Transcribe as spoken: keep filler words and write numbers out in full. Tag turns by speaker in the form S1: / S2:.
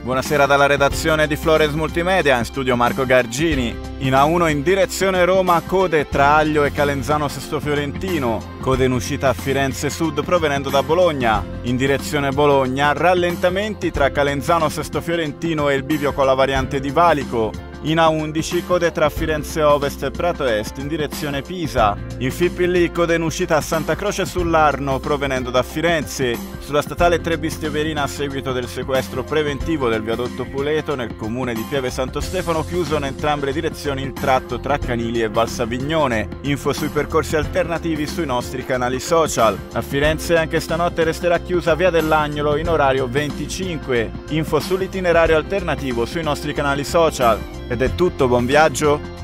S1: Buonasera dalla redazione di Flores Multimedia, in studio Marco Gargini. In A uno in direzione Roma, code tra Aglio e Calenzano Sesto Fiorentino. Code in uscita a Firenze Sud provenendo da Bologna. In direzione Bologna, rallentamenti tra Calenzano Sesto Fiorentino e il bivio con la variante di Valico. In A undici, code tra Firenze Ovest e Prato Est in direzione Pisa. In F I P L, code in uscita a Santa Croce sull'Arno provenendo da Firenze. Sulla statale tre Bistioverina, a seguito del sequestro preventivo del viadotto Puleto nel comune di Pieve Santo Stefano, chiuso in entrambe le direzioni il tratto tra Canili e Valsavignone. Info sui percorsi alternativi sui nostri canali social. A Firenze anche stanotte resterà chiusa Via dell'Agnolo in orario venticinque. Info sull'itinerario alternativo sui nostri canali social. Ed è tutto, buon viaggio!